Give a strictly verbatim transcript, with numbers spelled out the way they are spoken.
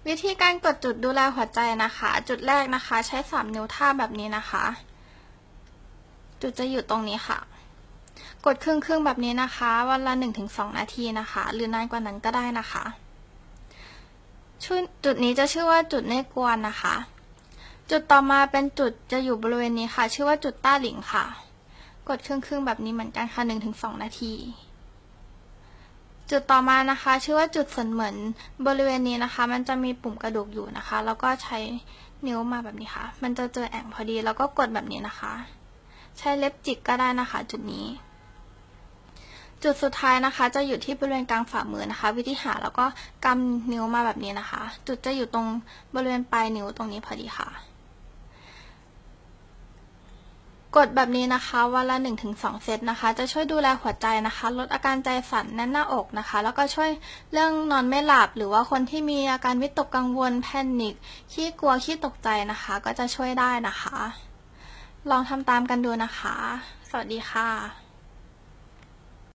วิธีการกดจุดดูแลหัวใจนะคะจุดแรกนะคะใช้สามนิ้วทาบแบบนี้นะคะจุดจะอยู่ตรงนี้ค่ะกดครึ่งครึ่งแบบนี้นะคะวันละ หนึ่งถึงสอง นาทีนะคะหรือนานกว่านั้นก็ได้นะคะจุดนี้จะชื่อว่าจุดเนกวนนะคะจุดต่อมาเป็นจุดจะอยู่บริเวณนี้ค่ะชื่อว่าจุดต้าหลิงค่ะกดครึ่งครึ่งแบบนี้เหมือนกันค่ะ หนึ่งถึงสอง นาทีจุดต่อมานะคะชื่อว่าจุดส่วนเหมือนบริเวณนี้นะคะมันจะมีปุ่มกระดูกอยู่นะคะแล้วก็ใช้นิ้วมาแบบนี้ค่ะมันจะเจอแอ่งพอดีแล้วก็กดแบบนี้นะคะใช้เล็บจิกก็ได้นะคะจุดนี้จุดสุดท้ายนะคะจะอยู่ที่บริเวณกลางฝ่ามือนะคะวิธีหาแล้วก็กำนิ้วมาแบบนี้นะคะจุดจะอยู่ตรงบริเวณปลายนิ้วตรงนี้พอดีค่ะกดแบบนี้นะคะวันละ หนึ่งถึงสอง เซตนะคะจะช่วยดูแลหัวใจนะคะลดอาการใจสั่นแน่นหน้าอกนะคะแล้วก็ช่วยเรื่องนอนไม่หลับหรือว่าคนที่มีอาการวิตกกังวลแพนิคขี้กลัวขี้ตกใจนะคะก็จะช่วยได้นะคะลองทำตามกันดูนะคะสวัสดีค่ะ